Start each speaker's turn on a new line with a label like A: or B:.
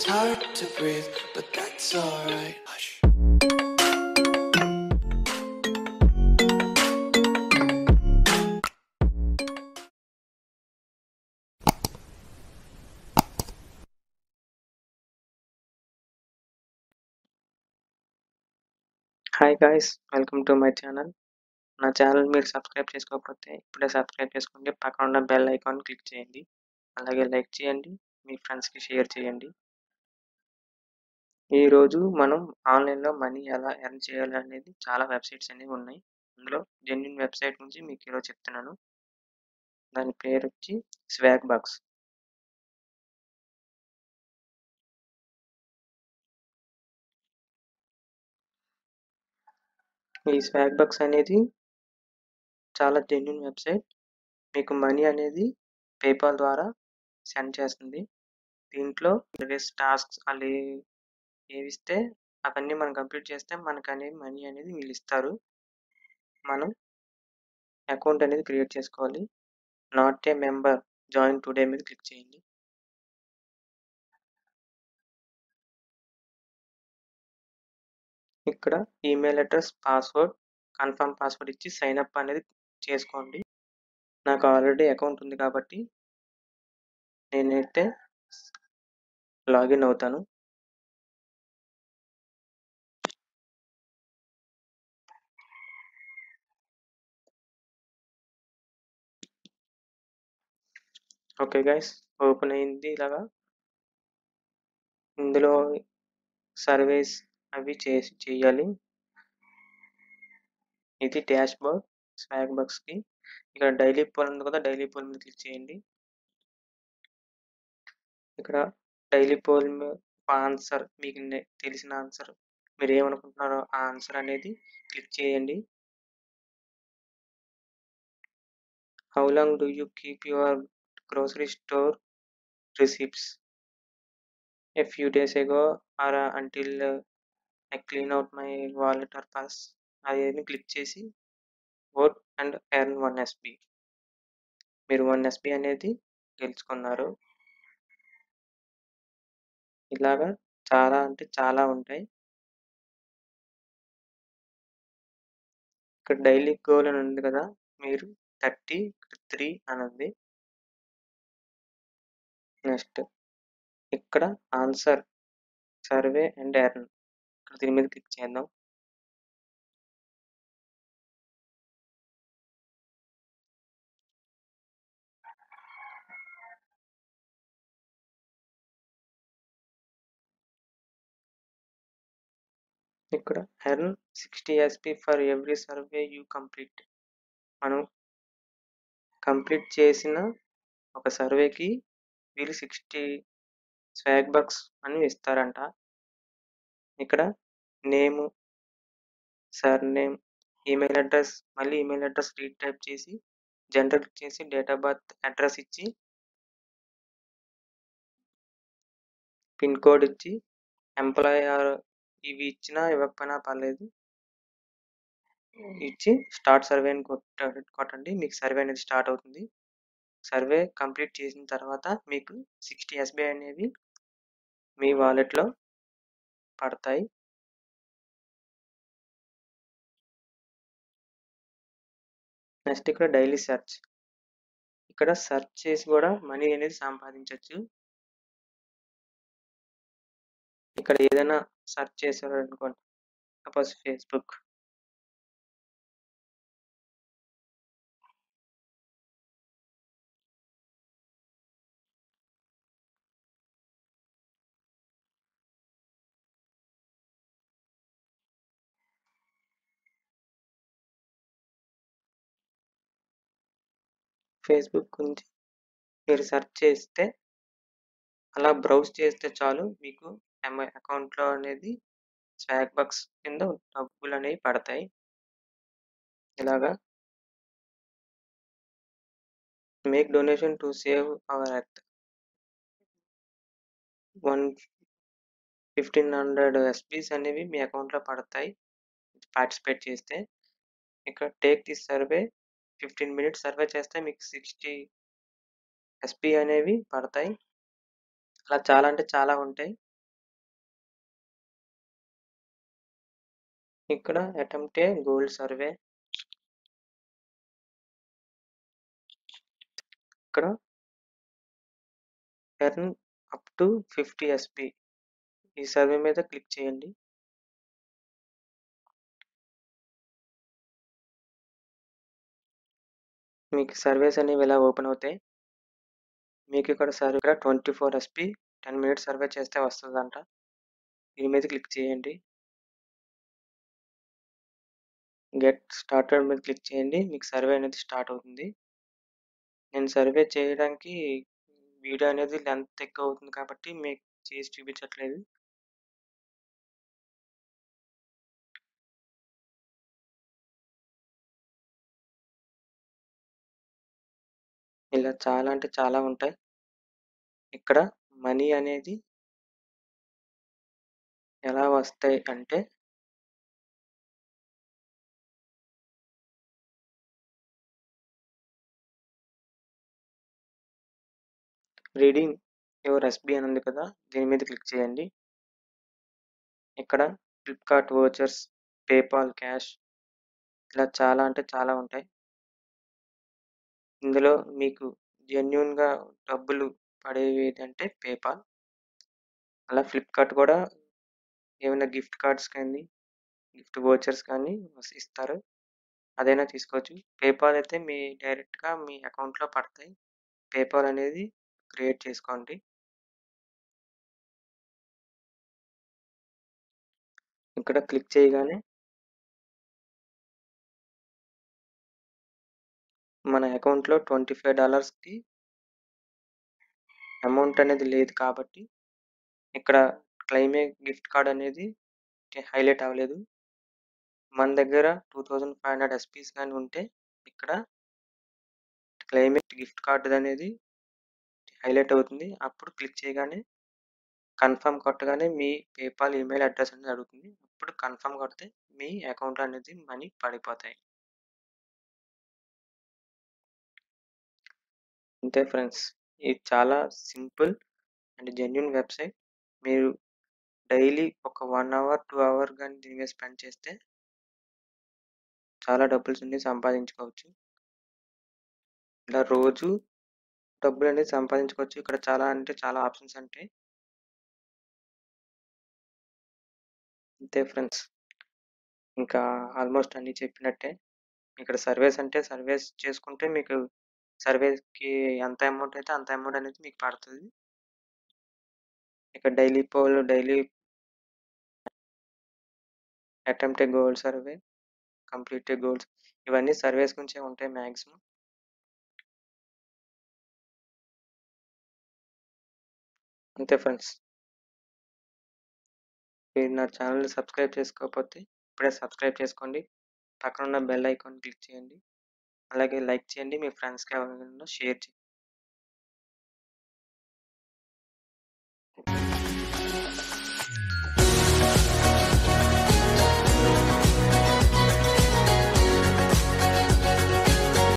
A: hard to breathe, but that's alright. Hush.
B: Hi guys, welcome to my channel. నా channel మీరు subscribe చేసుకోకపోతే ఇప్పుడే subscribe చేసుకోండి. పక్కన ఉన్న బెల్ ఐకాన్ క్లిక్ చేయండి. అలాగే లైక్ చేయండి, మీ ఫ్రెండ్స్కి షేర్ చేయండి. ఈరోజు మనం ఆన్లైన్లో మనీ ఎలా ఎర్న్ చేయాలి అనేది చాలా వెబ్సైట్స్ అనేవి ఉన్నాయి. అందులో జెన్యున్ వెబ్సైట్ నుంచి మీకు ఈరోజు చెప్తున్నాను. దాని పేరు వచ్చి స్వాగ్ బాక్స్. ఈ స్వాగ్ బాక్స్ అనేది చాలా జెన్యున్ వెబ్సైట్. మీకు మనీ అనేది పేపాల్ ద్వారా సెండ్ చేస్తుంది. దీంట్లో వేరియస్ టాస్క్స్ వాళ్ళు ఏవిస్తే అవన్నీ మనం కంప్లీట్ చేస్తే మనకు అనేది మనీ అనేది వీళ్ళు ఇస్తారు. మనం అకౌంట్ అనేది క్రియేట్ చేసుకోవాలి. Not a member, join today మీద క్లిక్ చేయండి. ఇక్కడ email address, password, confirm password ఇచ్చి సైన్ అప్ అనేది చేసుకోండి. నాకు ఆల్రెడీ అకౌంట్ ఉంది కాబట్టి నేనైతే లాగిన్ అవుతాను. ఓకే గైస్, ఓపెన్ అయింది. ఇలాగా ఇందులో సర్వేస్ అవి చేయాలి. ఇది డాష్ బోర్డ్ స్వాగ్ బాక్స్ కి. ఇక్కడ డైలీ పోల్ ఉంది కదా, డైలీ పోల్ మీద క్లిక్ చేయండి. ఇక్కడ డైలీ పోల్ ఆన్సర్, మీకు తెలిసిన ఆన్సర్, మీరు ఏమనుకుంటున్నారో ఆ ఆన్సర్ అనేది క్లిక్ చేయండి. How long do you keep your grocery store receipts? A few days ago or until I clean out my wallet or purse. అది క్లిక్ చేసి ఓట్ అండ్ ఎర్న్ 1 SB. మీరు 1 SB అనేది గెలుచుకున్నారు. ఇలాగా చాలా అంటే చాలా ఉంటాయి. ఇక్కడ డైలీ గోల్ అని ఉంది కదా, మీరు 33 అని ఉంది. నెక్స్ట్ ఇక్కడ ఆన్సర్, సర్వే అండ్ ఎర్న్, ఇక్కడ దీని మీద క్లిక్ చేద్దాం. ఇక్కడ earn 60 SB for every survey you complete. మనం కంప్లీట్ చేసిన ఒక సర్వేకి వీళ్ళు 60 స్వాగ్ బాక్స్ అని ఇస్తారంట. ఇక్కడ నేమ్, సర్నేమ్, ఈమెయిల్ అడ్రస్, మళ్ళీ ఈమెయిల్ అడ్రస్ రీటైప్ చేసి జనరల్ చేసి డేట్ ఆఫ్ బర్త్, అడ్రస్ ఇచ్చి పిన్ కోడ్ ఇచ్చి ఎంప్లాయ్ ఇవి ఇచ్చినా ఇవ్వకపోయినా పర్లేదు, ఇచ్చి స్టార్ట్ సర్వే అని కొట్టండి. మీకు సర్వే అనేది స్టార్ట్ అవుతుంది. సర్వే కంప్లీట్ చేసిన తర్వాత మీకు 60 SB అనేవి మీ వాలెట్లో పడతాయి. నెక్స్ట్ ఇక్కడ డైలీ సెర్చ్. ఇక్కడ సెర్చ్ చేసి కూడా మనీ అనేది సంపాదించవచ్చు. ఇక్కడ ఏదైనా సెర్చ్ చేశారు అనుకోండి, సపోజ్ ఫేస్బుక్. ఫేస్బుక్ గురించి మీరు సెర్చ్ చేస్తే అలా బ్రౌజ్ చేస్తే చాలు, మీకు అకౌంట్లో అనేది స్వాగ్ బాక్స్ కింద డబ్బులు అనేవి పడతాయి. ఇలాగా make donation to save our earth. 1500 SBs అనేవి మీ అకౌంట్లో పడతాయి పార్టిసిపేట్ చేస్తే. ఇక్కడ take this survey 15 minutes survey చేస్తే మీకు 60 SB అనేవి పడతాయి. అలా చాలా అంటే చాలా ఉంటాయి. ఇక్కడ అటెంప్ట్ ఏ గోల్ సర్వే, ఇక్కడ ఎర్న్ అప్ టు 50 SP ఈ సర్వే మీద క్లిక్ చేయండి. మీకు సర్వేస్ అనేవి ఇలా ఓపెన్ అవుతాయి. మీకు ఇక్కడ 24 SP 10 మినిట్స్ సర్వే చేస్తే వస్తుందంట. దీని మీద క్లిక్ చేయండి. గెట్ స్టార్టెడ్ మీద క్లిక్ చేయండి. మీకు సర్వే అనేది స్టార్ట్ అవుతుంది. నేను సర్వే చేయడానికి వీడియో అనేది లెంత్ ఎక్కువ అవుతుంది కాబట్టి మీకు చేసి చూపించట్లేదు. ఇలా చాలా అంటే చాలా ఉంటాయి. ఇక్కడ మనీ అనేది ఎలా వస్తాయి అంటే రీడింగ్ యువర్ ఎస్బీ అని ఉంది కదా, దీని మీద క్లిక్ చేయండి. ఇక్కడ ఫ్లిప్కార్ట్ వోచర్స్, పేపాల్ క్యాష్ ఇలా చాలా అంటే చాలా ఉంటాయి. ఇందులో మీకు జెన్యున్గా డబ్బులు పడేవి ఏంటంటే పేపాల్. అలా ఫ్లిప్కార్ట్ కూడా ఏమైనా గిఫ్ట్ కార్డ్స్ కానీ గిఫ్ట్ వోచర్స్ కానీ ఇస్తారు, అదైనా తీసుకోవచ్చు. పేపాల్ అయితే డైరెక్ట్గా మీ అకౌంట్లో పడతాయి. పేపాల్ అనేది క్రియేట్ చేసుకోండి. ఇక్కడ క్లిక్ చేయగానే మన అకౌంట్లో $25కి అమౌంట్ అనేది లేదు కాబట్టి ఇక్కడ క్లెయిమ్ ఏ గిఫ్ట్ కార్డ్ అనేది హైలైట్ అవ్వలేదు. మన దగ్గర 2500 ఎస్పీస్ కానీ ఉంటే ఇక్కడ క్లెయిమ్ ఏ గిఫ్ట్ కార్డ్ అనేది హైలైట్ అవుతుంది. అప్పుడు క్లిక్ చేయగానే కన్ఫర్మ్ కొట్టగానే మీ పేపాల్ ఈమెయిల్ అడ్రస్ అనేది అడుగుతుంది. అప్పుడు కన్ఫర్మ్ కొడితే మీ అకౌంట్ అనేది మనీ పడిపోతాయి. అంతే ఫ్రెండ్స్, ఇది చాలా సింపుల్ అండ్ జెన్యున్ వెబ్సైట్. మీరు డైలీ ఒక 1 అవర్ 2 అవర్ కానీ దీని మీద స్పెండ్ చేస్తే చాలా డబ్బులు సంపాదించుకోవచ్చు. ఇలా రోజు డబ్బులు అనేది సంపాదించుకోవచ్చు. ఇక్కడ చాలా అంటే చాలా ఆప్షన్స్ ఉంటాయి. అంతే ఫ్రెండ్స్, ఇంకా ఆల్మోస్ట్ అన్ని చెప్పినట్టే. ఇక్కడ సర్వేస్ అంటే సర్వేస్ చేసుకుంటే మీకు సర్వేకి ఎంత అమౌంట్ అయితే అంత అమౌంట్ అనేది మీకు పడుతుంది. ఇక్కడ daily poll, daily attempt a goal survey, complete a goals, ఇవన్నీ సర్వేస్ గురించే ఉంటాయి మ్యాక్సిమం. అంతే ఫ్రెండ్స్, మీరు నా ఛానల్ని సబ్స్క్రైబ్ చేసుకోకపోతే ఇప్పుడే సబ్స్క్రైబ్ చేసుకోండి. పక్కన ఉన్న బెల్ ఐకాన్ క్లిక్ చేయండి. అలాగే లైక్ చేయండి, మీ ఫ్రెండ్స్కి ఎవరికైనా షేర్ చేయండి.